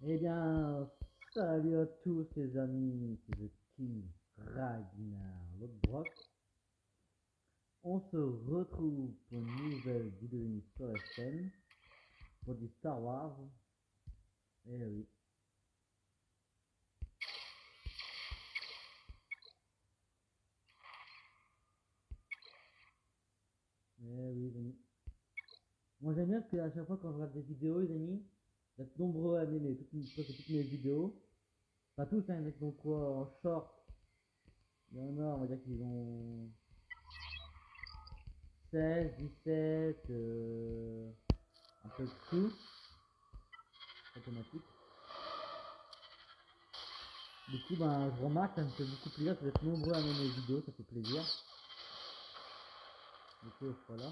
Eh bien, salut à tous les amis, c'est le King Ragnar Lockbrock. On se retrouve pour une nouvelle vidéo sur la chaîne pour du Star Wars. Eh oui. Eh oui, les amis. Moi j'aime bien parce qu'à chaque fois quand je regarde des vidéos, les amis, vous êtes nombreux à aimer presque toutes mes vidéos. Pas tous, hein, avec donc quoi en short. Il y en a, on va dire qu'ils ont 16, 17, un peu de tout, automatique. Du coup, ben, je remarque, ça me fait beaucoup plaisir, vous êtes nombreux à aimer mes vidéos, ça fait plaisir. Du coup, voilà.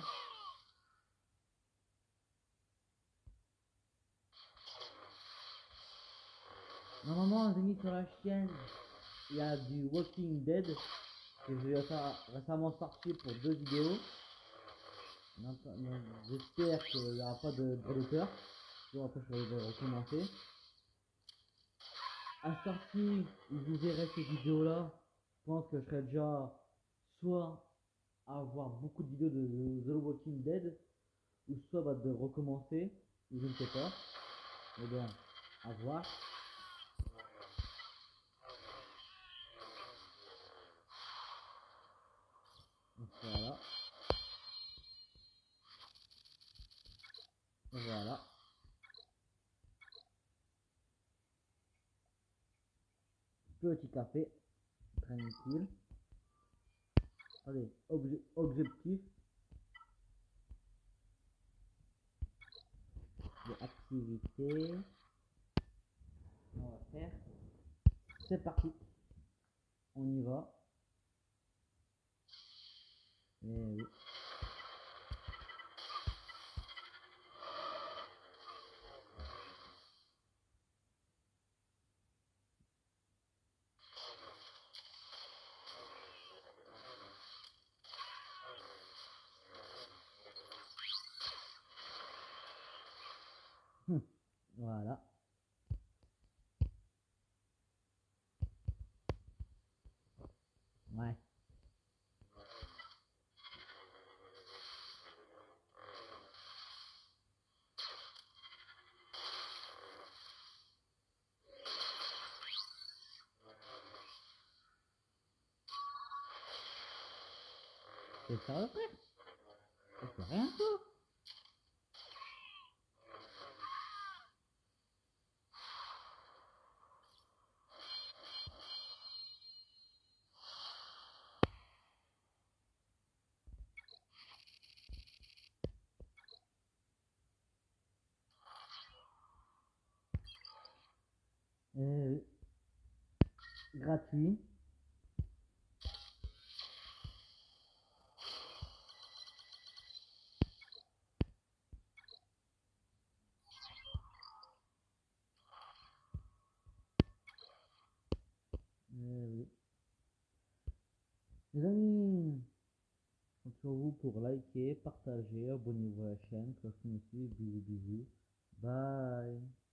Normalement, j'ai mis sur la chaîne, il y a du Walking Dead, que j'ai récemment sorti pour 2 vidéos. J'espère qu'il n'y aura pas de droit d'auteur, sinon après je vais recommencer. À sortie, où je vous verrez ces vidéos-là, je pense que je serai déjà soit à avoir beaucoup de vidéos de The Walking Dead, ou soit bah, de recommencer, ou je ne sais pas. Mais bon, à voir. Voilà. Voilà. Petit café. Tranquille. Allez, objectif de activité. On va faire. C'est parti. On y va. Et oui. Voilà. Ouais. C'est ça, frère. C'est rien, ça. Oui. Gratuit. Oui. Les amis, je compte sur vous pour liker, partager, abonnez-vous à la chaîne, cloche aussi, bisous bisous. Bye.